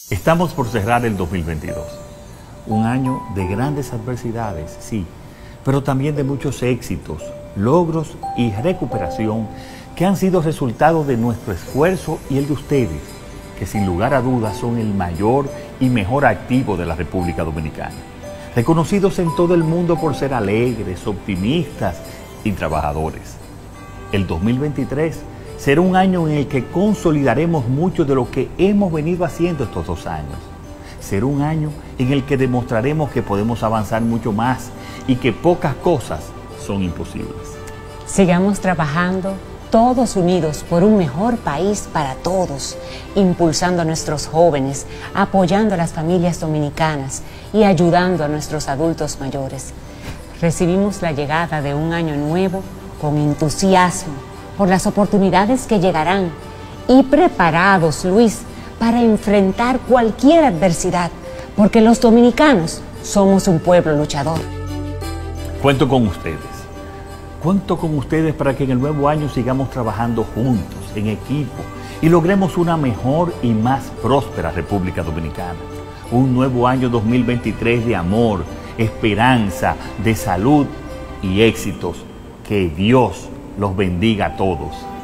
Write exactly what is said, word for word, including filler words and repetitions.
Estamos por cerrar el dos mil veintidós, un año de grandes adversidades, sí, pero también de muchos éxitos, logros y recuperación que han sido resultado de nuestro esfuerzo y el de ustedes, que sin lugar a dudas son el mayor y mejor activo de la República Dominicana, reconocidos en todo el mundo por ser alegres, optimistas y trabajadores. El dos mil veintitrés será un año en el que consolidaremos mucho de lo que hemos venido haciendo estos dos años. Será un año en el que demostraremos que podemos avanzar mucho más y que pocas cosas son imposibles. Sigamos trabajando todos unidos por un mejor país para todos, impulsando a nuestros jóvenes, apoyando a las familias dominicanas y ayudando a nuestros adultos mayores. Recibimos la llegada de un año nuevo con entusiasmo por las oportunidades que llegarán y preparados, Luis, para enfrentar cualquier adversidad, porque los dominicanos somos un pueblo luchador. Cuento con ustedes. Cuento con ustedes para que en el nuevo año sigamos trabajando juntos, en equipo, y logremos una mejor y más próspera República Dominicana. Un nuevo año dos mil veintitrés de amor, esperanza, de salud y éxitos. Que Dios los bendiga a todos.